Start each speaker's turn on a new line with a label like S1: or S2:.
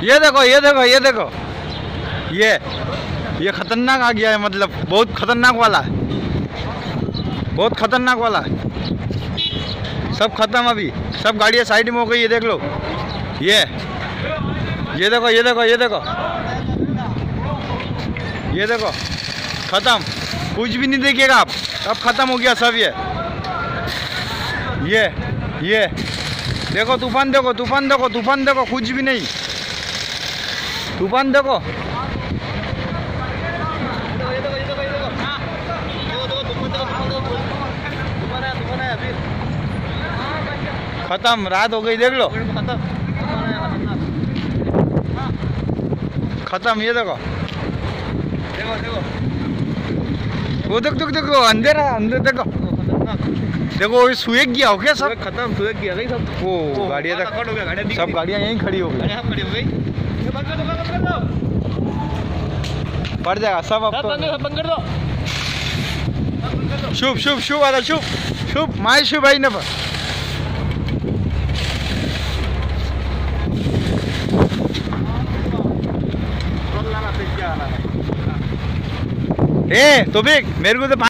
S1: ये देखो ये देखो ये देखो, ये खतरनाक आ गया है, मतलब बहुत खतरनाक वाला है, बहुत खतरनाक वाला है। सब खत्म, अभी सब गाड़ियाँ साइड में हो गई, ये देख लो। ये देखो ये देखो ये देखो ये देखो, खत्म, कुछ भी नहीं देखिएगा आप, अब खत्म हो गया सब। ये देखो तूफान, देखो तूफान, देखो तूफान, देखो कुछ भी नहीं, तूफान देखो। खत्म, रात हो गई, देख लो, खत्म। ये देखो वो देखो अंधेरा, अंदर देखो, देखो सूख गया हो क्या सब,
S2: खत्म, सूख गया भाई सब।
S1: वो गाड़ियाँ तक, सब गाड़ियाँ यहीं खड़ी हो गई, पड़ जाएगा सब। अब तो शुभ शुभ शुभ आता, शुभ शुभ माय शुभ भाई न। ए तो भी मेरे को तो